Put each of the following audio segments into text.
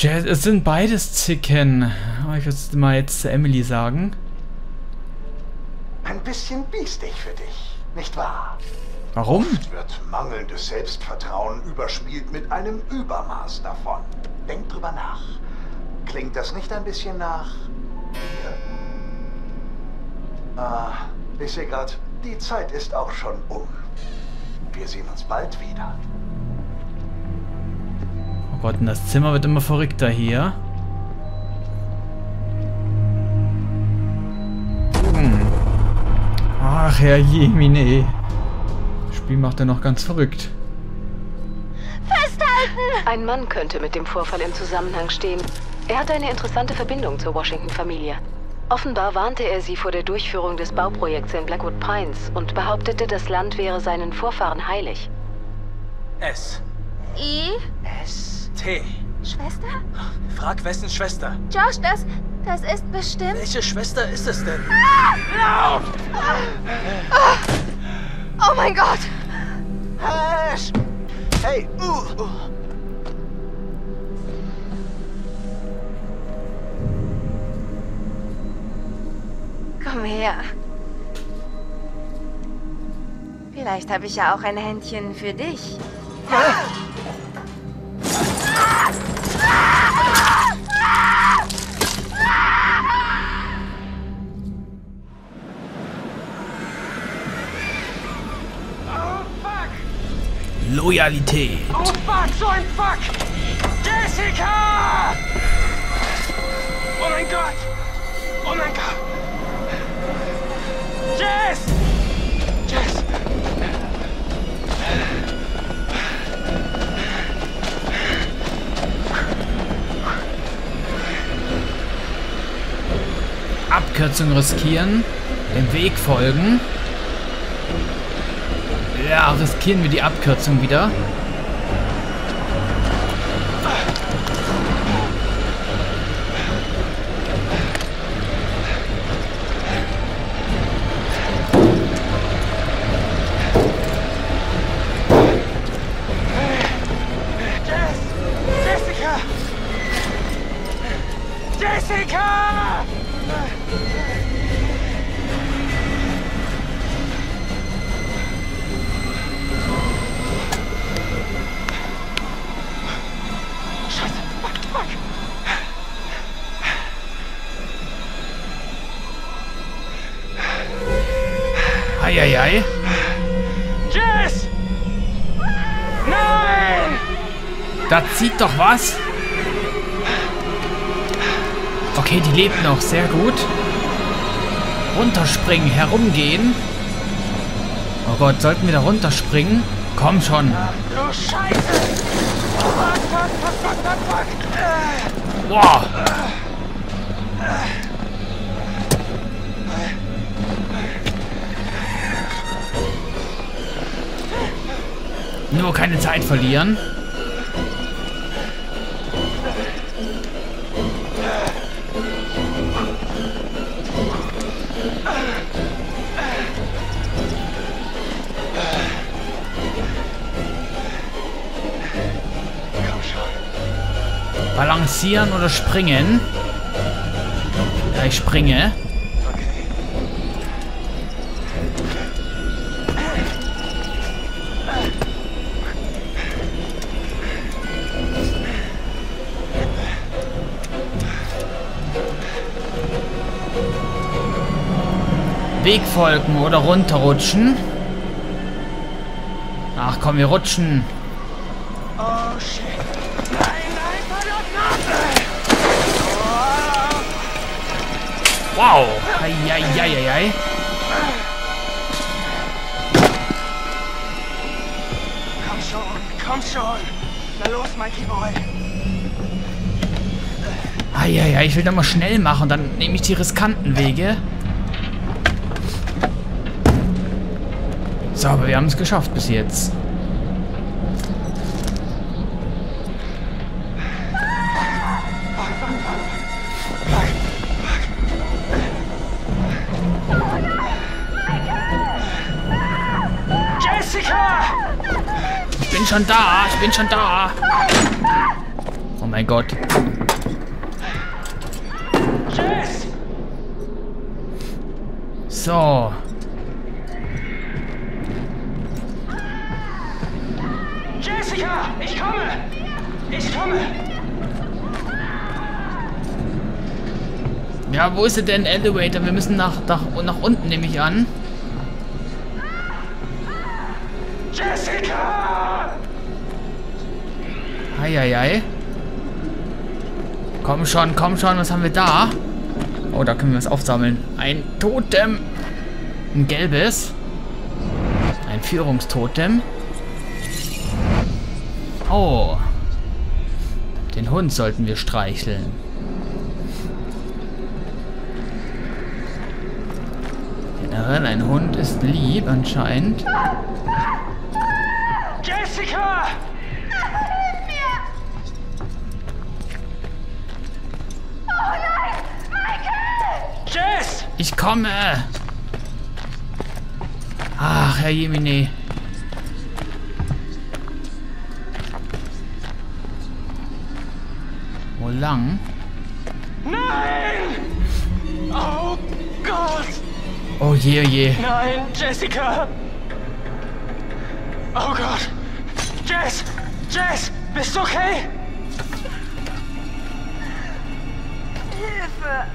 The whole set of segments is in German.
Es sind beides Zicken. Aber ich würde es mal jetzt zu Emily sagen. Ein bisschen biestig für dich, nicht wahr? Warum? Oft wird mangelndes Selbstvertrauen überspielt mit einem Übermaß davon. Denk drüber nach. Klingt das nicht ein bisschen nach dir? Ich sehe gerade, die Zeit ist auch schon um. Wir sehen uns bald wieder. Oh Gott, und das Zimmer wird immer verrückter hier. Ach, Herr Jemine. Das Spiel macht er noch ganz verrückt. Festhalten! Ein Mann könnte mit dem Vorfall im Zusammenhang stehen. Er hat eine interessante Verbindung zur Washington-Familie. Offenbar warnte er sie vor der Durchführung des Bauprojekts in Blackwood Pines und behauptete, das Land wäre seinen Vorfahren heilig. S. I. S. T. Schwester? Frag wessen Schwester. Josh, das ist bestimmt... Welche Schwester ist es denn? Lauf! Oh mein Gott! Ash! Hey! Komm her. Vielleicht habe ich ja auch ein Händchen für dich. Loyalität. Oh fuck, so ein Fuck! Jessica! Oh mein Gott! Oh mein Gott! Jess! Jess! Abkürzung riskieren. Dem Weg folgen. Ja, riskieren wir die Abkürzung wieder. Jessica! Jessica! Scheiße! Fuck, fuck! Eieiei. Jess! Nein! Da zieht doch was. Okay, die lebt noch. Sehr gut. Runterspringen, herumgehen. Oh Gott, sollten wir da runterspringen? Komm schon. Du Scheiße! Fuck, fuck, fuck, fuck, fuck, fuck! Boah. Nur keine Zeit verlieren. Balancieren oder springen? Ja, ich springe. Weg folgen oder runterrutschen. Ach komm, wir rutschen. Oh shit! Nein, nein, verdammt! Wow. Eieieiei. Komm schon! Na los, Mikey Boy! Eieiei, ich will da mal schnell machen, dann nehme ich die riskanten Wege. So, aber wir haben es geschafft bis jetzt. Jessica! Ich bin schon da, ich bin schon da. Oh mein Gott. Jess! So. Jessica! Ich komme! Ich komme! Ja, wo ist denn Elevator? Wir müssen nach unten, nehme ich an. Jessica! Eieiei. Komm schon, was haben wir da? Oh, da können wir was aufsammeln. Ein Totem. Ein gelbes. Ein Führungstotem. Oh. Den Hund sollten wir streicheln. Generell, ein Hund ist lieb anscheinend. Jessica! Hilf mir! Oh nein! Michael! Jess! Ich komme. Ach, Herr Jemine. Wo lang? Nein! Oh Gott! Oh je, oh je. Nein, Jessica! Oh Gott! Jess! Jess! Bist du okay? Hilfe!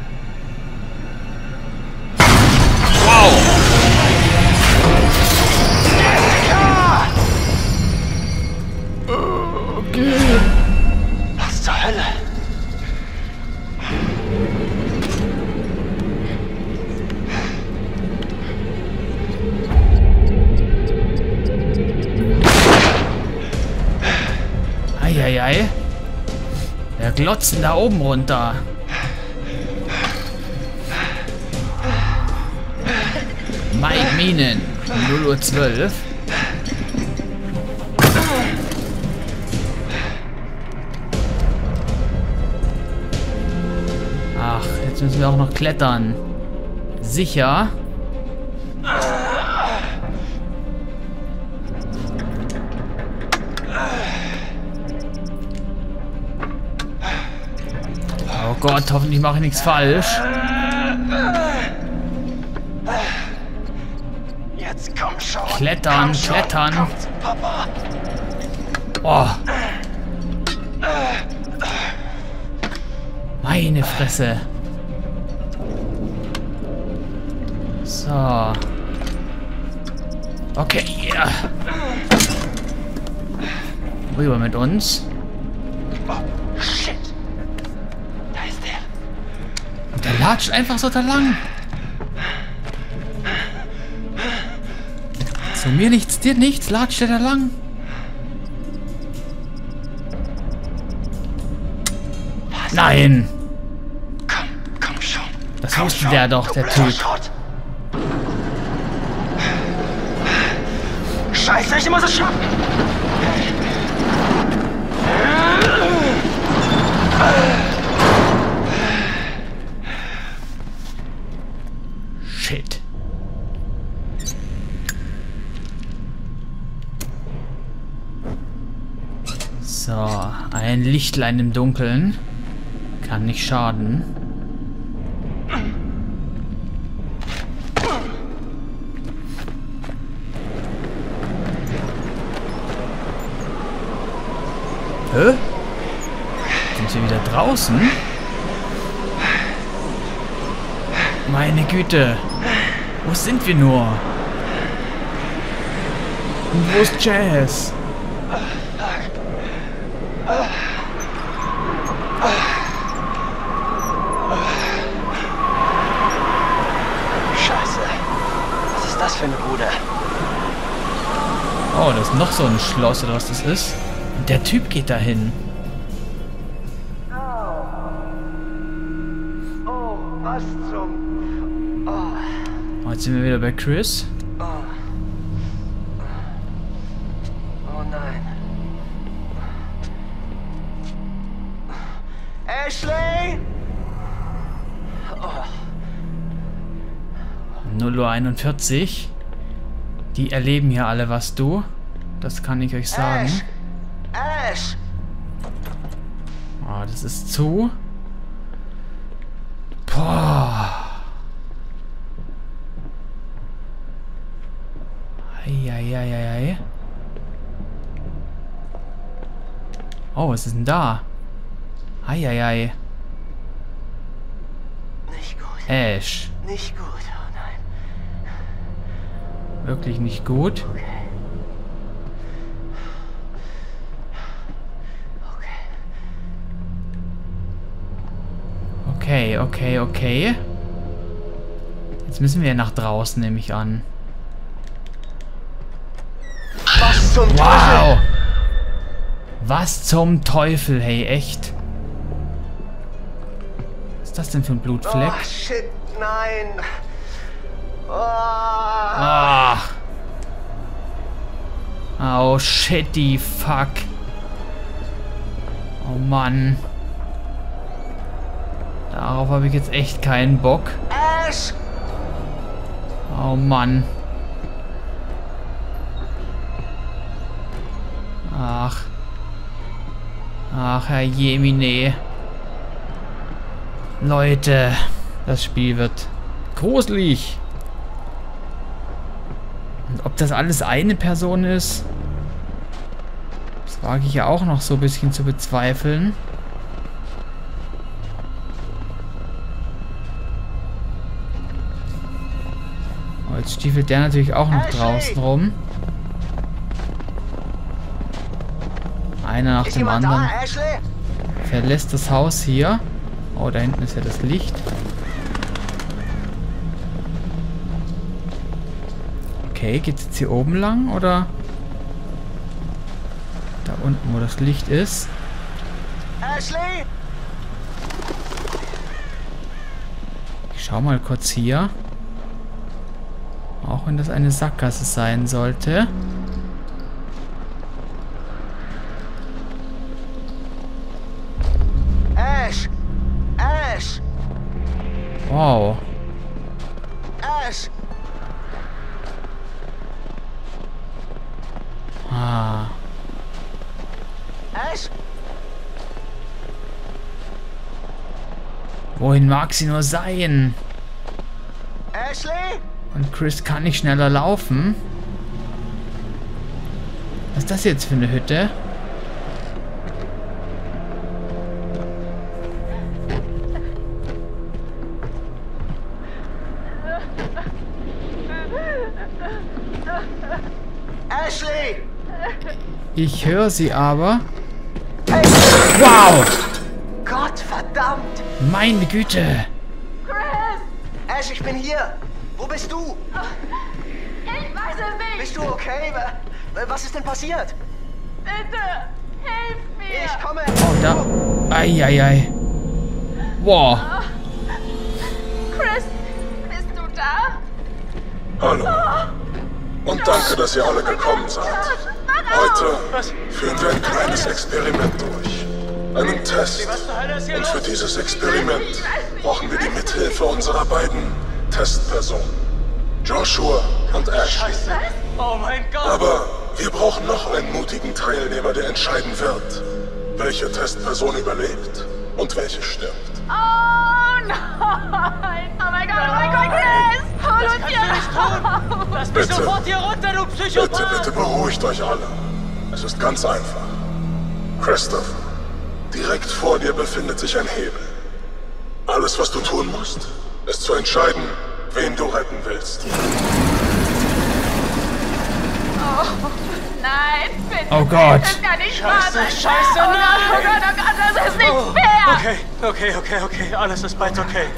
Jessica! Okay. Was zur Hölle? Eieiei. Wir glotzen da oben runter. Mike Minen. 0:12 Uhr. Ach, jetzt müssen wir auch noch klettern. Sicher. Oh Gott, hoffentlich mache ich nichts falsch. Jetzt komm schon. Klettern, Komm schon. klettern. Komm zu Papa. Oh. Meine Fresse. So. Okay, ja. Rüber mit uns. Oh, shit. Da ist der. Und der latscht einfach so da lang. Zu mir nichts, dir nichts, latscht der da lang. Nein! Komm schon. Das Komm wusste schon, der doch, du der blöder Typ. Schrott. Scheiße, ich muss es schaffen. Shit. So, ein Lichtlein im Dunkeln. Kann nicht schaden. Hä? Sind wir wieder draußen? Meine Güte. Wo sind wir nur? Und wo ist Jazz? Scheiße. Was ist das für eine Bude? Oh, das ist noch so ein Schloss oder was das ist. Und der Typ geht dahin. Oh, was zum... Oh, jetzt sind wir wieder bei Chris. Oh nein. Ashley! 0:41 Uhr. Die erleben hier alle was, du. Das kann ich euch sagen. Ash! das ist zu. Boah. Eieieiei. Oh, was ist denn da? Eieiei. Nicht gut. Ash. Nicht gut, oh nein. Wirklich nicht gut. Okay. Jetzt müssen wir nach draußen, nehme ich an. Was zum Teufel? Wow! Was zum Teufel, hey, echt? Was ist das denn für ein Blutfleck? Oh, shit, nein. Oh. Ach. Oh, shitty fuck. Oh Mann. Darauf habe ich jetzt echt keinen Bock. Ash! Oh Mann. Ach. Ach, Herr Jemine. Leute, das Spiel wird gruselig. Und ob das alles eine Person ist, das wage ich ja auch noch so ein bisschen zu bezweifeln. Oh, jetzt stiefelt der natürlich auch noch draußen rum. Einer nach dem anderen verlässt das Haus hier. Oh, da hinten ist ja das Licht. Okay, geht's jetzt hier oben lang oder da unten, wo das Licht ist? Ashley! Ich schau mal kurz hier. Auch wenn das eine Sackgasse sein sollte. Ash! Ash! Wow. Ash! Ah. Ash! Wohin mag sie nur sein? Ashley! Und Chris kann nicht schneller laufen. Was ist das jetzt für eine Hütte? Ashley! Ich höre sie aber. Hey! Wow! Gott verdammt! Meine Güte! Ash, ich bin hier! Wo bist du? Ich weiß es nicht. Bist du okay? Was ist denn passiert? Bitte, hilf mir. Ich komme! Oh, da. Eieiei. Wow. Chris, bist du da? Hallo. Und danke, dass ihr alle gekommen seid. Heute führen wir ein kleines Experiment durch. Einen Test. Und für dieses Experiment brauchen wir die Mithilfe unserer beiden Testpersonen. Joshua und Ashley. Oh mein Gott! Aber wir brauchen noch einen mutigen Teilnehmer, der entscheiden wird, welche Testperson überlebt und welche stirbt. Oh nein. Oh mein Gott, Chris. Hol uns hier raus. Lass mich Bitte. sofort hier runter, du Psychopath! Bitte beruhigt euch alle. Es ist ganz einfach. Christopher, direkt vor dir befindet sich ein Hebel. Alles, was du tun musst, ist zu entscheiden, wen du retten willst. Oh nein, bitte. Oh Gott. Das kann nicht wahr sein. Scheiße, Oh nein. Gott, das ist nicht fair. Okay, alles ist bald okay.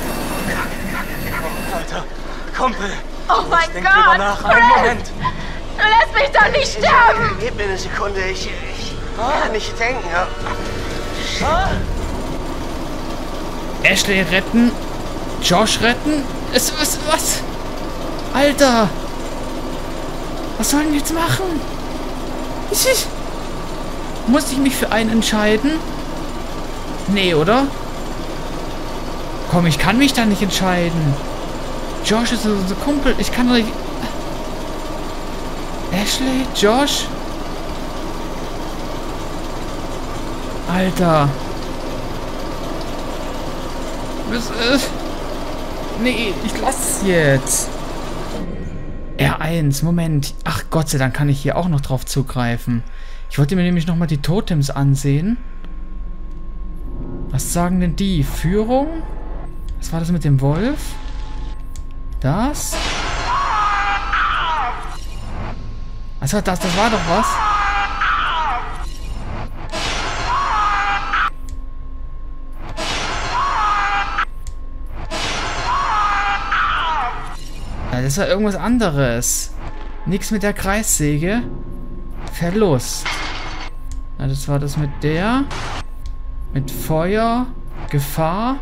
Alter, Kumpel, Oh mein denk drüber Gott, nach, Chris. einen Moment. Du lässt mich doch nicht sterben. Gib mir eine Sekunde, ich kann nicht denken. Ashley retten. Josh retten. Was? Alter. Was sollen wir jetzt machen? Muss ich mich für einen entscheiden? Nee, oder? Komm, ich kann mich da nicht entscheiden. Josh ist unser Kumpel. Ich kann doch nicht... Ashley? Josh? Alter. Nee, ich lasse es jetzt. R1, Moment. Ach, Gott sei Dank kann ich hier auch noch drauf zugreifen. Ich wollte mir nämlich nochmal die Totems ansehen. Was sagen denn die? Führung? Was war das mit dem Wolf? Das? Was war das? Das war doch was. Ja, das war irgendwas anderes. Nichts mit der Kreissäge. Verlust. Ja, das war das mit der. Mit Feuer. Gefahr.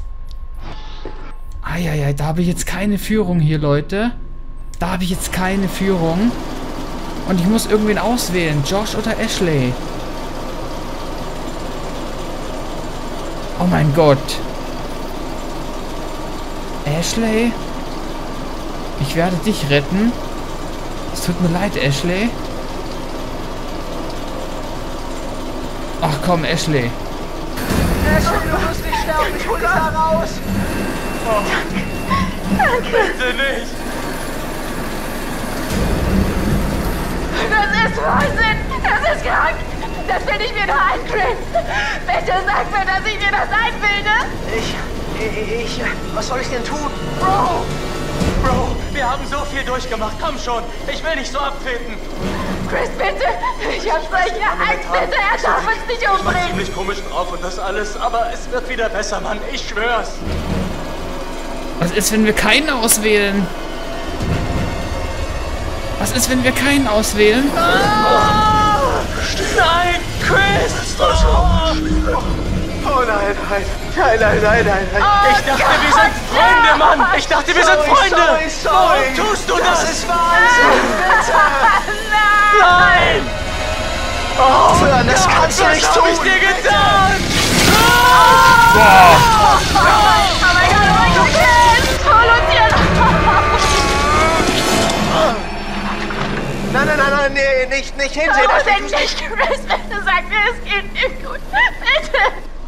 Eieiei, da habe ich jetzt keine Führung hier, Leute. Da habe ich jetzt keine Führung. Und ich muss irgendwen auswählen. Josh oder Ashley? Oh mein Gott. Ashley? Ich werde dich retten. Es tut mir leid, Ashley. Ach komm, Ashley. Ashley, du musst nicht sterben. Ich hol dich da raus. Oh. Danke. Bitte nicht. Das ist Wahnsinn. Das ist krank. Das will ich mir nur ein, Chris. Bitte sag mir, dass ich mir das einbilde. Was soll ich denn tun? Bro, wir haben so viel durchgemacht. Komm schon. Ich will nicht so abtreten. Chris, bitte. Ich hab solche Angst. Bitte, er darf uns nicht Ich war umbringen. ziemlich komisch drauf und das alles, aber es wird wieder besser, Mann. Ich schwör's. Was ist, wenn wir keinen auswählen? Was ist, wenn wir keinen auswählen? Nein, Chris! Oh nein. Ich dachte, wir sind Freunde, Mann! Ich dachte, wir sind Freunde! Warum tust du das? Das ist Wahnsinn! Nein! Aufhören, das kannst du nicht tun! Was hab ich dir getan? Oh mein Gott, Chris! Hol uns hier Nein, nee, nicht hinsehen! raus. Denn nicht, Chris, bitte sag mir, es geht nicht gut. Bitte!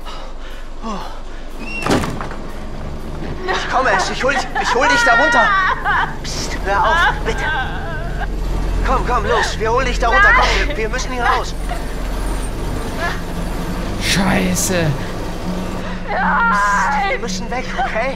Ich komme, Ash, ich hol dich da runter! Psst, hör auf, bitte! Komm, los, wir holen dich da runter, komm, wir müssen hier raus! Scheiße. Psst, wir müssen weg, okay?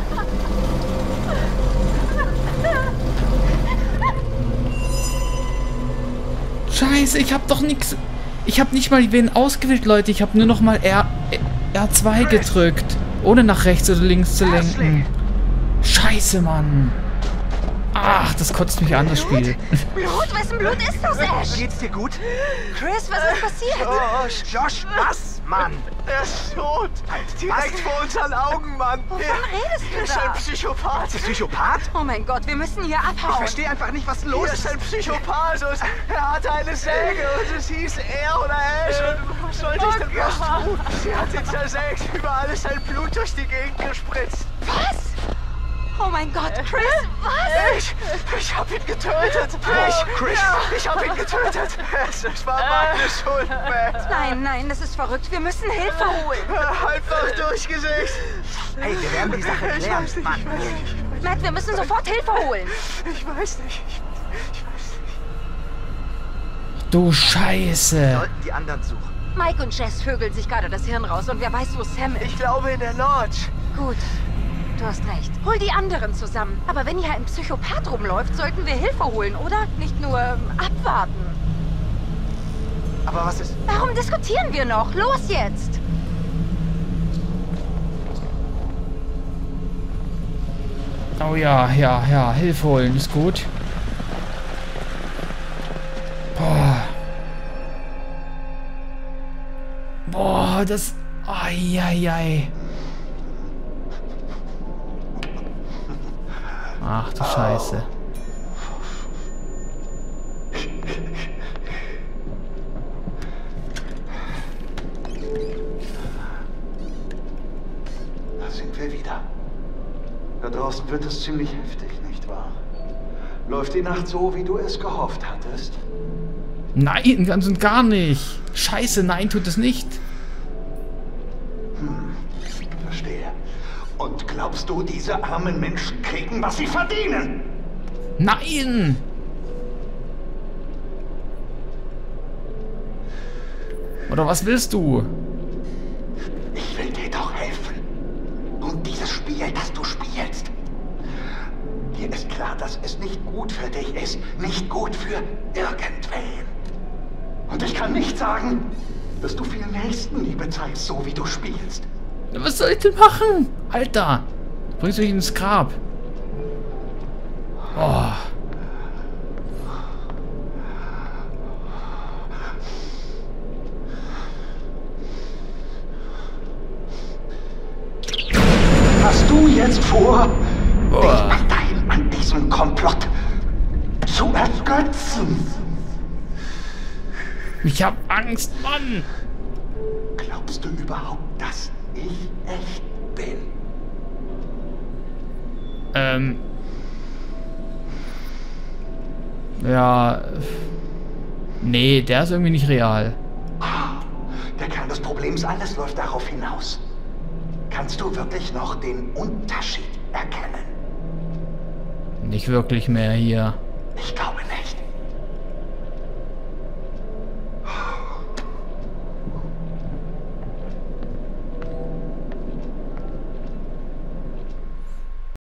Scheiße, ich hab doch nichts. Ich hab nicht mal wen ausgewählt, Leute. Ich hab nur noch mal R2 gedrückt. Ohne nach rechts oder links zu lenken. Scheiße, Mann. Ach, das kotzt mich an, das Spiel. Blut? Wessen Blut ist das, Ash? Geht's dir gut? Chris, was ist passiert? Josh, was, Mann? Er ist tot. Direkt vor unseren Augen, Mann. Wovon redest du Er ist da? ein Psychopath. Psychopath? Oh mein Gott, wir müssen hier Ich abhauen. verstehe einfach nicht, was los ist. Er ist ein Psychopath und er hatte eine Säge und es hieß er oder Ash. Und was sollte ich denn was tun? Sie hat ihn zersägt, überall ist sein Blut durch die Gegend gespritzt. Was? Oh mein Gott, Chris, was? Ich hab ihn getötet. Ich hab ihn getötet. Es war meine Schuld, Matt. Nein, das ist verrückt. Wir müssen Hilfe holen. Einfach durchgesägt. Hey, wir werden die Sache klären, Mann. Matt, wir müssen sofort Hilfe holen. Ich weiß nicht. Du Scheiße. Sollten die anderen suchen. Mike und Jess vögeln sich gerade das Hirn raus und wer weiß, wo Sam ist. Ich glaube in der Lodge. Gut, du hast recht. Hol die anderen zusammen. Aber wenn hier ein Psychopath rumläuft, sollten wir Hilfe holen, oder? Nicht nur abwarten. Aber was ist... Warum diskutieren wir noch? Los jetzt! Oh ja, Hilfe holen, ist gut. Boah, das... Eieiei. Ach du Scheiße. Da sind wir wieder. Da draußen wird es ziemlich heftig, nicht wahr? Läuft die Nacht so, wie du es gehofft hattest? Nein, ganz und gar nicht. Scheiße, nein, tut es nicht. Verstehe. Und glaubst du, diese armen Menschen kriegen, was sie verdienen? Nein! Oder was willst du? Ich will dir doch helfen. Und dieses Spiel, das du spielst. Dir ist klar, dass es nicht gut für dich ist. Nicht gut für irgendwen. Und ich kann nicht sagen, dass du viel Nächstenliebe zeigst, so wie du spielst. Was soll ich denn machen? Alter! Du bringst mich ins Grab. Oh. Hast du jetzt vor, dich an diesem Komplott zu ergötzen? Ich hab Angst, Mann! Glaubst du überhaupt, dass ich echt bin? Ja. Nee, der ist irgendwie nicht real. Der Kern des Problems, alles läuft darauf hinaus. Kannst du wirklich noch den Unterschied erkennen? Nicht wirklich mehr hier. Ich glaube